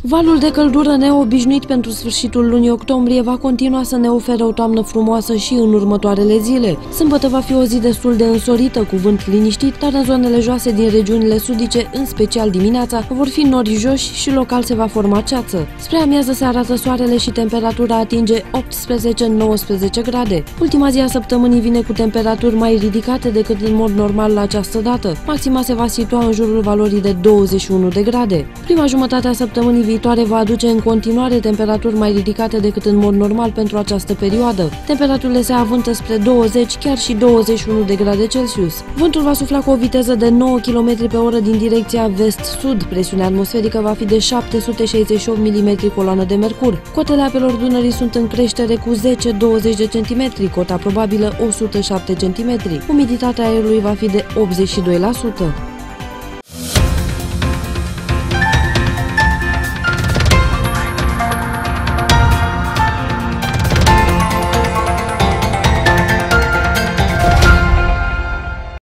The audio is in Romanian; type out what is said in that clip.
Valul de căldură neobișnuit pentru sfârșitul lunii octombrie va continua să ne ofere o toamnă frumoasă și în următoarele zile. Sâmbătă va fi o zi destul de însorită, cu vânt liniștit, dar în zonele joase din regiunile sudice, în special dimineața, vor fi nori joși și local se va forma ceață. Spre amiază se arată soarele și temperatura atinge 18-19 grade. Ultima zi a săptămânii vine cu temperaturi mai ridicate decât în mod normal la această dată. Maxima se va situa în jurul valorii de 21 de grade. Prima jumătate a săptămânii viitoare va aduce în continuare temperaturi mai ridicate decât în mod normal pentru această perioadă. Temperaturile se avântă spre 20, chiar și 21 de grade Celsius. Vântul va sufla cu o viteză de 9 km pe oră din direcția vest-sud. Presiunea atmosferică va fi de 768 mm coloană de mercur. Cotele apelor Dunării sunt în creștere cu 10-20 de cm, cota probabilă 107 cm. Umiditatea aerului va fi de 82%.